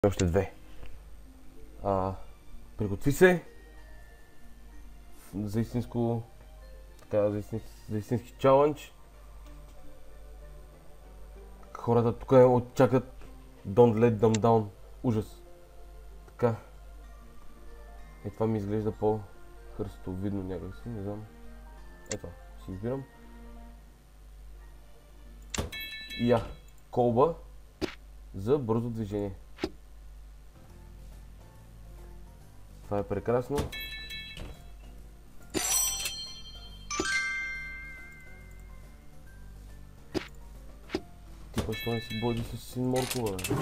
Още две. Приготви се за истинско, за истински чалендж. Хората тук очакват Don't let them down. Ужас. Така. Това ми изглежда по-хръстовидно някакси, не знам. Ето, си избирам. Колба за бързо движение. Това е прекрасно. Типа, що не си бойди с син моркова, бе?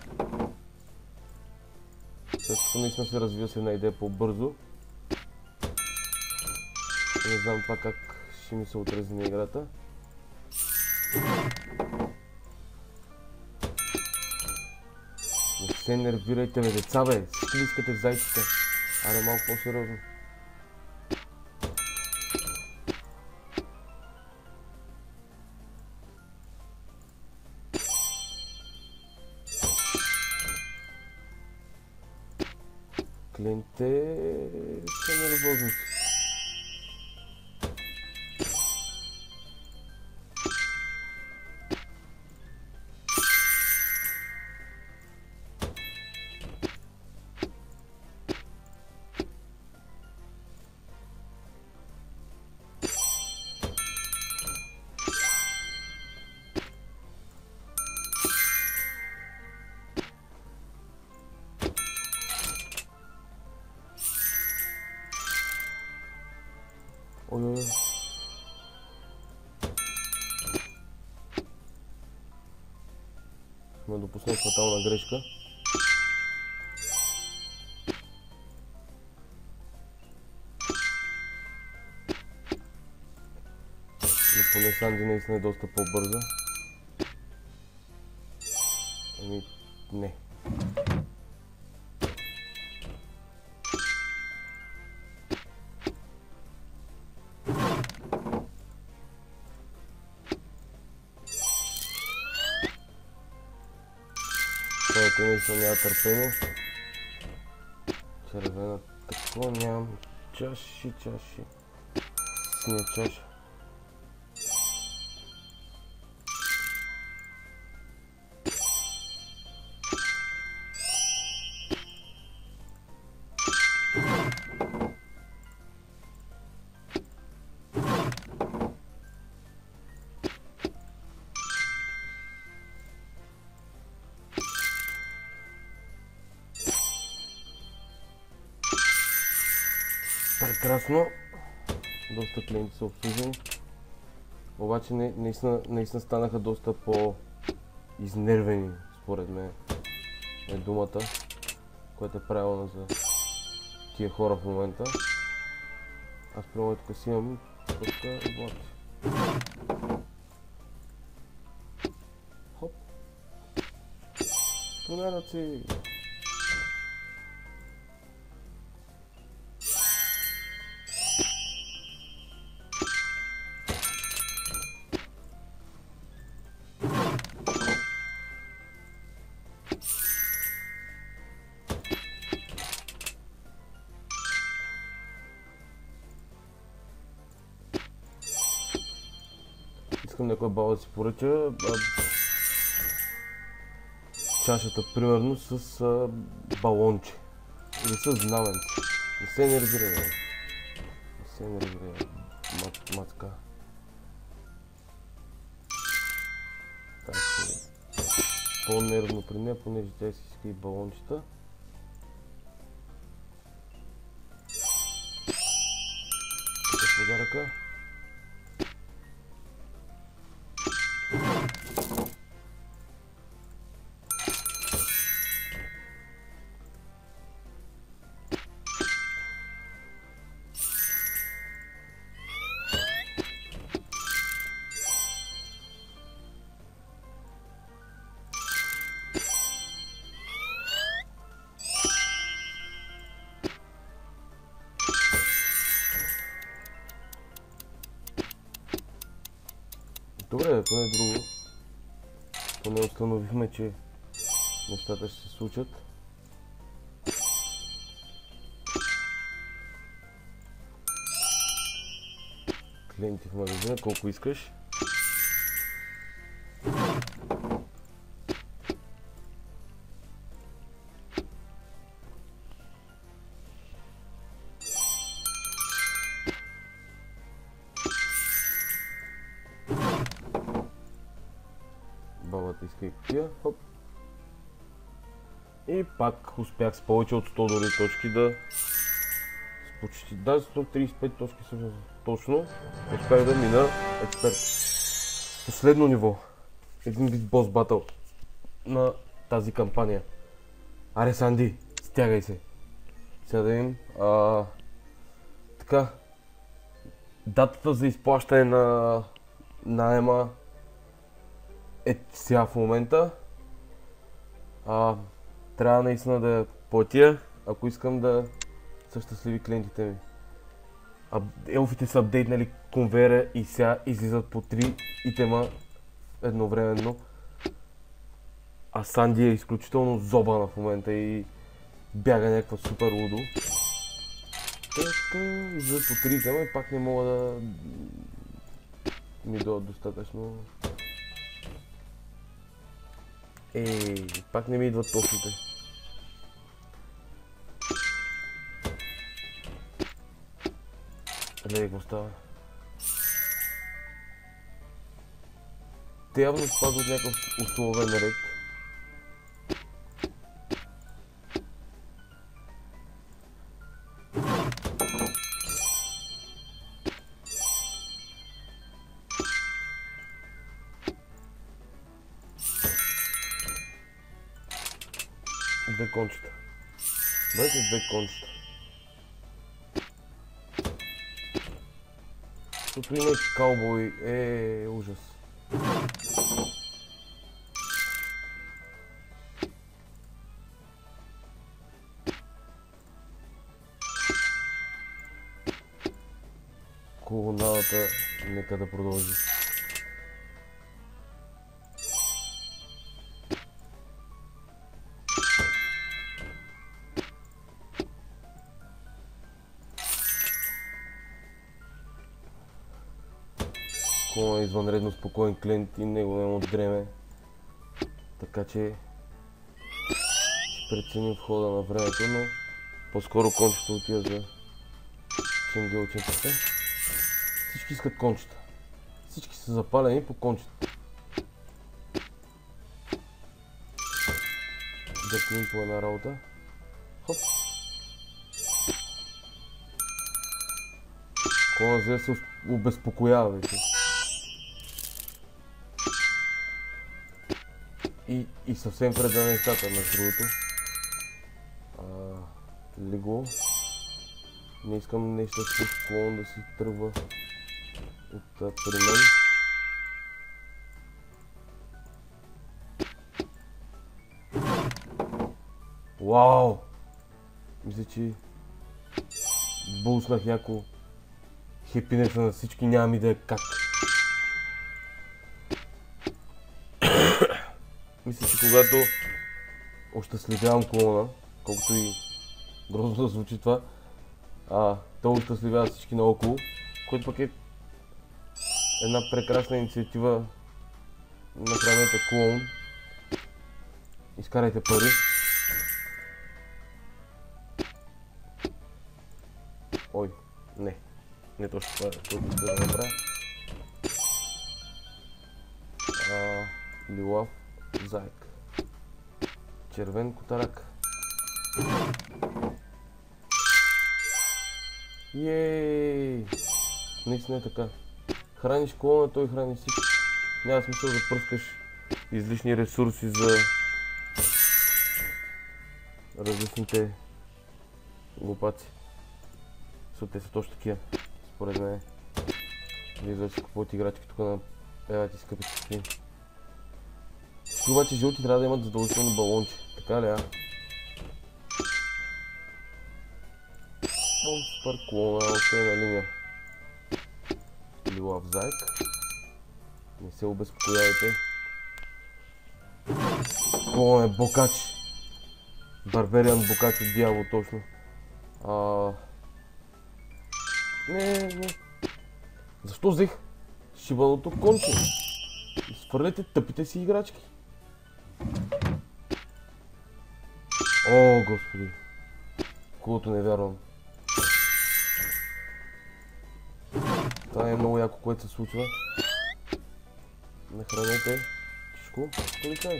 Всичко наистина се развива с една идея по-бързо. Не знам това как ще ми се отрази на играта. Не се нервирайте, бе, деца, бе! Всички ли искате зайците? Аре, малко по-сериозно. Клиентите са нервозници. Ой. Сме допуснали фатална грешка. Но поне Санди наистина е доста по-бърза. Не. Той наистина няма търпение. Червена тако нямам. Чаши. Синя чаша. Прекрасно. Доста клиенти са обслужени. Обаче наистина станаха доста по-изнервени, според мен е думата, която е правилна за тия хора в момента. Аз примерно тук си имам точка блати. Хоп. Тунерът си. Искам някой бал да си поръча чашата, примерно, с балонче или с знаменце. Не се нервирай, мацка. Так, по-нервно при нея, понеже тя си иска и балончета. Тук е подаръка. Добре, поне друго. Поне установихме, че нещата ще се случат. клиенти в магазина, колко искаш. Бабата иска и кутия. Хоп. И пак успях с повече от 100 дори точки да... С почти... Да, 135 точки всъщност точно. Успях да мина експерт. Последно ниво. Един вид бос батъл на тази кампания. Аре, Санди, стягай се. Сега да видим. Така. Датата за изплащане на наема е сега в момента. Трябва наистина да платя, ако искам да са щастливи клиентите ми. Елфите са апдейтнали конвейера и сега излизат по 3 итема едновременно. А Санди е изключително зобана в момента и бяга някаква супер лудо. Така, излизат по 3 итема и пак не мога да ми дойдат достатъчно. Пак не ми идват точните. Гледай какво става. Те явно спазват някакъв условен ред. Две кончета. Дайте две кончета. Защото има и каубой. Ужас. Колоналата нека да продължи. Колон е извънредно спокоен клиент и него няма дреме. Така че преценим в хода на времето, но по-скоро кончето отива за ченгелчетата. Всички искат кончета. Всички са запалени по кончета. Да по една работа. Хоп. Колон за да се обезпокоява вече. И съвсем пред нещата, между другото. Лего. Не искам нещо с клон да си тръгва от при мен. Вау! Мисля, че булснах яко хепинеса на всички, нямам идея как. Мисля, че когато ощастливявам клона, колкото и грозно да звучи това, то ощастливява всички наоколо, което пък е една прекрасна инициатива. Нахранете клон, изкарайте пари. Ой, не точно това, което иска да направя. Лилав заек. Червен котарак. Ейей! Наистина е така. Храниш клона, той храни всички. Няма смисъл да пръскаш излишни ресурси за различните глупаци. Защото те са точно такива, според мен. Вие си купуват играчки тук на певати скъпи скини. Всички обаче жълти трябва да имат задължително балонче. Така ли, Супер клона, още на линия. Лилав заек. Не се обезпокоявайте. Клон е бокач. Барбериан бокач от дявол точно. Не. Защо взех шибаното конче? Изхвърляте тъпите си играчки. О, господи. Колото не вярвам. Това е много яко, което се случва. Нахранете. Тишко. Полицай.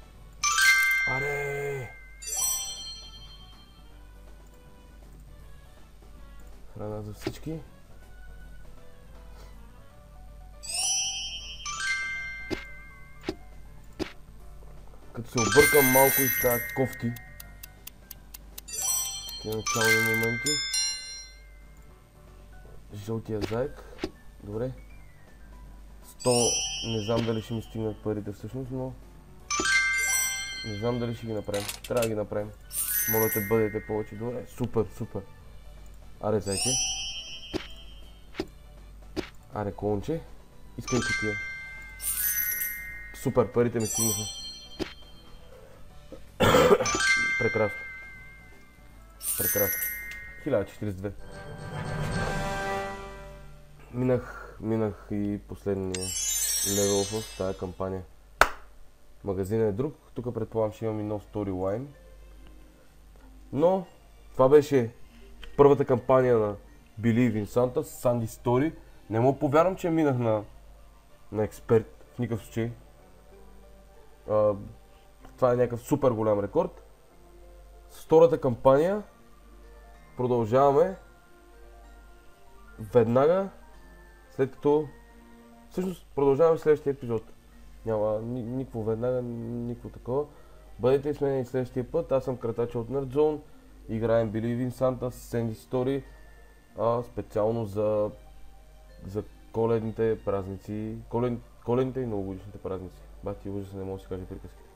Аре! Храна за всички. Като се объркам малко и става кофти. Тия начални моменти. Жълтия заек. Добре. 100. Не знам дали ще ми стигнат парите всъщност, но... Не знам дали ще ги направим. Трябва да ги направим. Моля те, бъдете повече. Добре. Супер, супер. Аре, зайче. Аре, клонче. Искам кутия. Супер, парите ми стигнаха. Прекрасно. Прекрасно. 1042. Минах и последния левел в тази кампания. Магазинът е друг. Тук предполагам, ще имам и нов сторилайн. Но това беше първата кампания на Believe in Santa, Sandy Story. Не мога повярвам, че минах на експерт в никакъв случай. Това е някакъв супер голям рекорд. С втората кампания продължаваме веднага, след като... Всъщност продължаваме в следващия епизод. Няма никакво веднага, никакво такова. Бъдете с мен и следващия път. Аз съм Кратача от Nerdzone. Играем Believe in Santa, Sandy Story. Специално за коледните празници. Коледните и новогодишните празници. Бати, ужас, не мога да си кажа приказки.